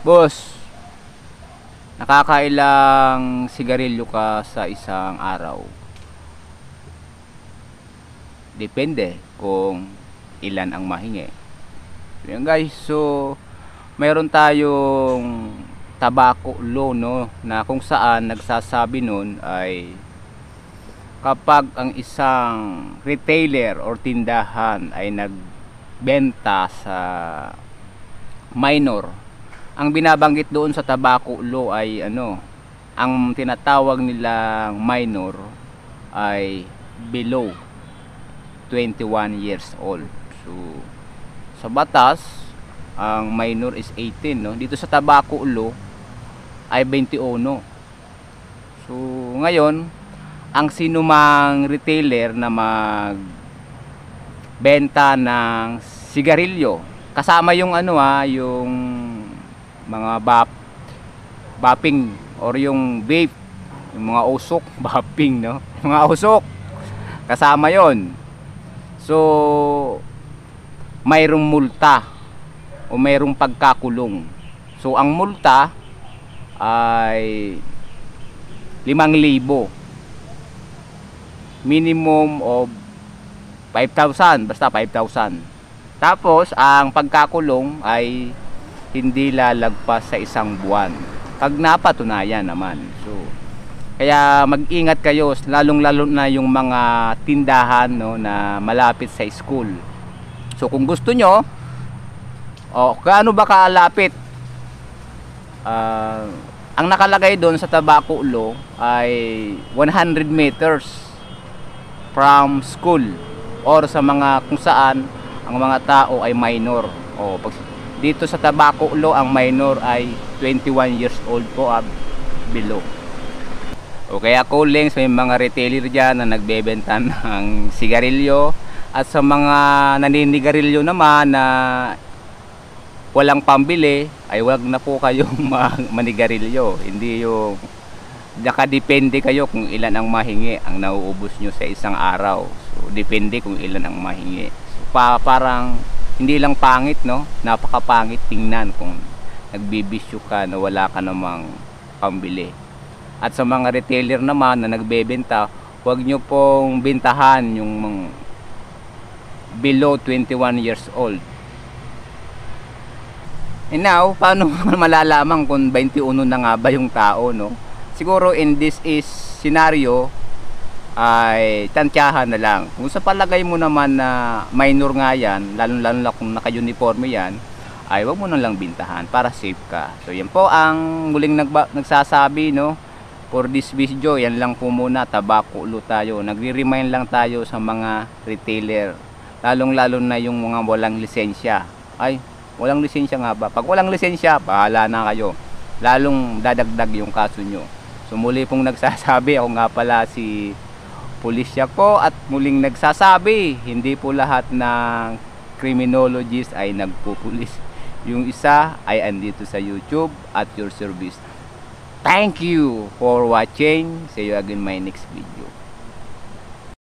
Boss, nakakailang sigarilyo ka sa isang araw? Depende kung ilan ang mahingi. Yan guys, so mayroon tayong tobacco law, no, na kung saan nagsasabi nun ay kapag ang isang retailer or tindahan ay nagbenta sa minor, ang binabanggit doon sa tobacco law ay ang tinatawag nilang minor ay below 21 years old. So sa batas, ang minor is 18, no? Dito sa tobacco law ay 21. So ngayon, ang sinumang retailer na magbenta ng sigarilyo, kasama yung yung mga vaping or yung vape, yung mga usok, vaping, no? Yung mga usok, kasama yon. So mayroong multa o mayroong pagkakulong. So ang multa ay 5,000, minimum of 5,000, basta 5,000. Tapos ang pagkakulong ay hindi lalagpas sa isang buwan pag napatunayan naman. So kaya mag-ingat kayo, lalong-lalo na yung mga tindahan, no, na malapit sa school. So kung gusto nyo, gaano ba kalapit? Ang nakalagay doon sa tobacco law ay 100 meters from school or sa mga kung saan ang mga tao ay minor. Dito sa tobacco law, ang minor ay 21 years old po below. Kaya calling sa mga retailer dyan na nagbebenta ng sigarilyo, at sa mga naninigarilyo naman na walang pambili, ay wag na po kayong manigarilyo. Hindi yung nakadepende kayo kung ilan ang mahingi ang nauubos nyo sa isang araw. So depende kung ilan ang mahingi. So, parang hindi lang pangit, no? Napakapangit tingnan kung nagbibisyo ka na wala ka namang pambili. At sa mga retailer naman na nagbebenta, huwag nyo pong bintahan yung below 21 years old. And now, paano malalaman kung 21 na nga ba yung tao, no? Siguro in this scenario ay tantyahan na lang. Kung sa palagay mo naman na minor nga yan, lalo na kung naka-uniforme yan, ay wag mo na lang bintahan para safe ka. So yan po ang muling nagsasabi, no, for this video. Yan lang po muna, tobacco law tayo. Nagre-remind lang tayo sa mga retailer, lalong-lalo na yung mga walang lisensya. Ay, walang lisensya nga ba? Pag walang lisensya, bahala na kayo. Lalong dadagdag yung kaso nyo. So muli pong nagsasabi, ako nga pala si Pulisya ko, at muling nagsasabi, hindi po lahat ng criminologist ay nagpupulis. Yung isa ay andito sa YouTube at your service. Thank you for watching. See you again in my next video.